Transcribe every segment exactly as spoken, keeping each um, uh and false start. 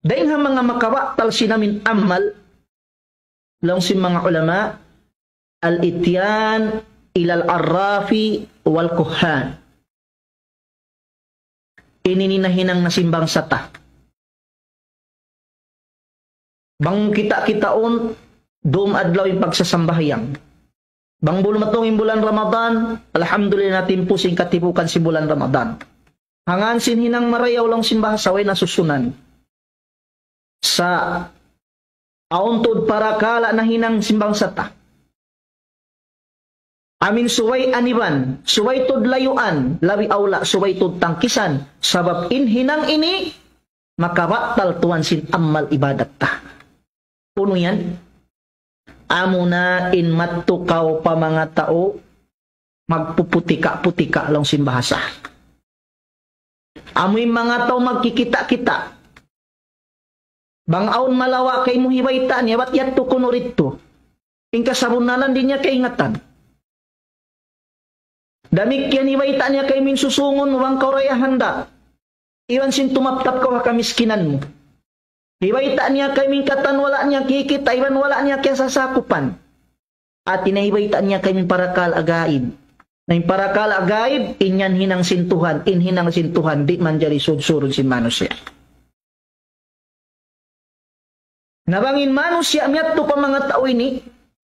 Dahil nga mga makawaktal sinamin amal, lang si mga ulama, al-ityan ilal arrafi wal kuhan. Inininahinang nasimbang sata. Bang kita-kitaon, doon adlaw yung pagsasambahayang. Bang bulumatong yung bulan Ramadan, alhamdulillah natin po sing katipukan si bulan Ramadan. Hangan sinhinang marayaw lang simbahasaway na susunan. Sa auntod para kala na hinang simbang sata. Amin suway aniban, suway tod layuan, labi awla, suway tod tangkisan, sabab inhinang ini, makabaktal tuwan sin amal ibadat ta. Puno yan? Amo na in matukaw pa mga tao, magpuputika-putika lang simbahasa. Amo yung mga tao magkikita-kita. Bang aon malawa kay mo hiwaitan, yabat yato kuno rito. Ingkasabunalan din niya kaingatan. Damik yan hiwaitan niya kay min susungon, wang kauraya handa. Iwan sin tumaptap ka kamiskinan mo. Hiwaitan niya kay min katan, wala niya kikita, iwan wala niya kaya sasakupan. At tinahibaitan niya kay min parakal agaib. Na yung parakal agaib, inyan hinang sintuhan, inhinang sintuhan, di man jari sud-surod sin manusya. Nabangin manusya, miyat to pa mga tao ini,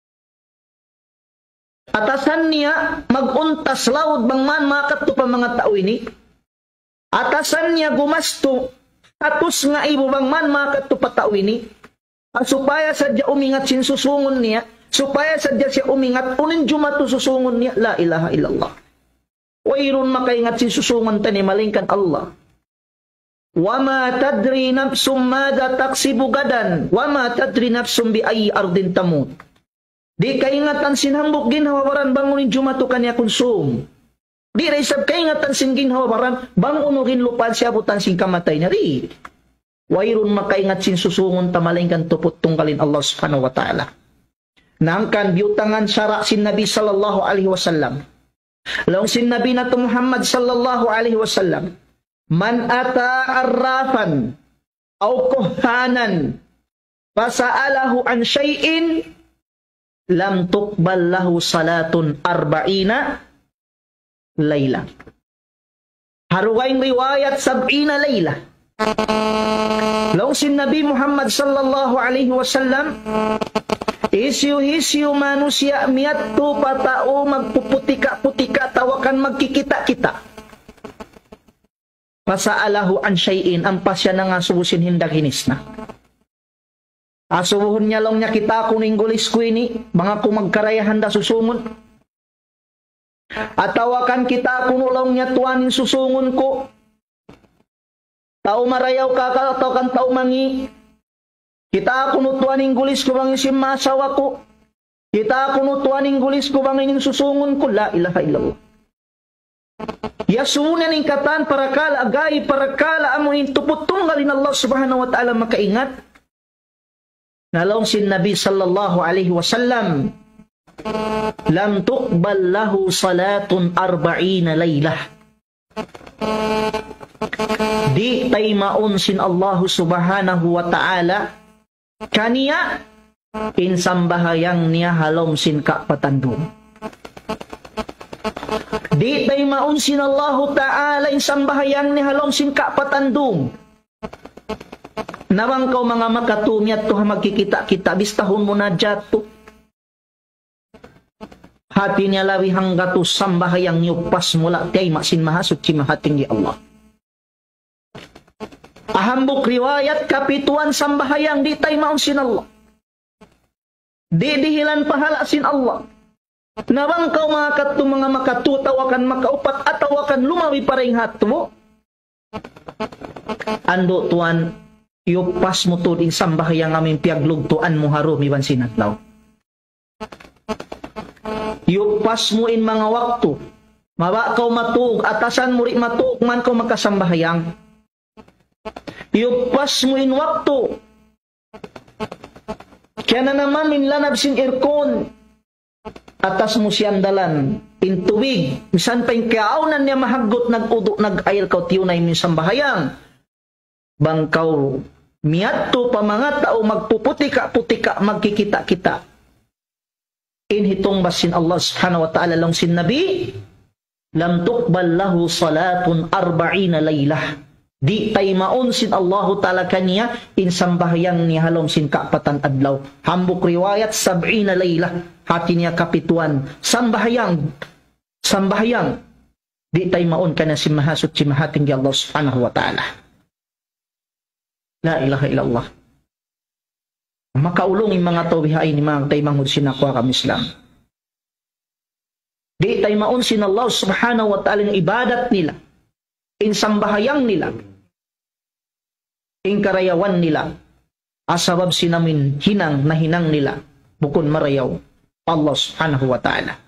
atasan niya, maguntas laud bang man makat to pa mga tao ini, atasan niya gumasto, atus nga ibo bang man makat to pa tao ini, supaya sadya umingat sin susungon niya, supaya sadya siya umingat, unin jumato susungon niya, la ilaha illallah. Wayron makaingat sin susungon tani, malingkan Allah. Wama tadri nafsum mada taksibu gadan, wama tadri nafsum bi ay ardin tamut. Di kaingatan sinhambok ginhawaran bangunin jumato kanya konsum. Di raisab kaingatan sin ginhawaran bangunin lupan siya butan sin kamatay na rin. Wayron makaingat sin susungon tamalingkan tupot tungkalin Allah subhanahu wa ta'ala. Nangkan biutangan syara sin Nabi sallallahu alaihi wasallam. Laong sin Nabi na to Muhammad sallallahu alaihi wasallam. Man ata arrafan aw kuhanan fasa'alahu an syai'in lam tuqbal lahu salatun arba'ina layla. Haruwaing riwayat sab'ina layla. Laong sin Nabi Muhammad sallallahu alaihi wasallam, isyu-isyu manusia miat tu patao magpuputika-putika tawakan magkikita-kita. Pasaalahu an syai'in, ang pasya na nga subusin hindag hinis na. Asubuhon niya lang niya kita kuning gulis ko ini, mga kumagkarayahan da susungon. At tawakan kita kuno lang niya tuwanin susungon ko. Tao marayaw ka ka, tao kan tao mangi. Kita kuno tuwanin gulis ko bang isim masawa ko. Kita kuno tuwanin gulis ko bang ining susungon ko. La ilaha illallah. Yasunan ing katan para kala agay para kala amunin tuputong galin Allah subhanahu wa ta'ala makaingat. Nalong sin Nabi sallallahu alaihi wasallam, lam tuqbal lahu salatun arba'ina laylah. Di tay maun sin Allah subhanahu wa ta'ala kaniya insambahayang niya halom sin kapatandong. Di tay maun sin Allah ta'ala insambahayang ni halom sin kapatandong. Nawang kau mga makatumyat to magkikita-kita bistahon mo na jato. Hati niya lawi hangga to sambahayang yupas mula tay masin mahasut si mahating di Allah. Ahambuk riwayat kapituan sambahayang di tay maun sin Allah. Di dihilan pahala sin Allah. Nawang kau mga katu mga makatutawakan makaupat atawakan lumawi paring hatmo. Ando tuan yupas mo to din sambahayang aming piaglugtuan mo haro miban sinatlaw. Yupas mo in mga waktu. Mawa kau matug atasan muri matug man kau makasambahayang. Yupas mo in waktu. Kaya na naman minlanab sin irkon. Atas mo siyang dalan, intuwig, misan pa yung kaaunan niya mahagot, nag-udo, nag-ayal kaw tiyunay minsan bahayang. Bangkaw, Miyadto pa mga tao magpuputika-putika magkikita-kita. Inhitong basin Allah subhanahu wa ta'ala lang sin Nabi, lam tuqbal lahu salatun arba'ina laylah. Di tay maon sin Allahu ta'ala kaniya insambahyang ni halom sin kapatan adlaw. Hambuk riwayat sab'ina laylah. Hati niya kapituan. Sambahyang. Sambahyang. Di tay maon ka na si mahasot si mahating di Allah subhanahu wa ta'ala. La ilaha illallah. Makaulong yung mga tawihain ni mga tay mangod sinakwa kami Islam. Di tay maon sin Allah subhanahu wa ta'ala ng ibadat nila. Insambahayang nila. Ingkarayawan nila. Asabab sinamin hinang na hinang nila. Bukon marayaw Allah subhanahu wa ta'ala.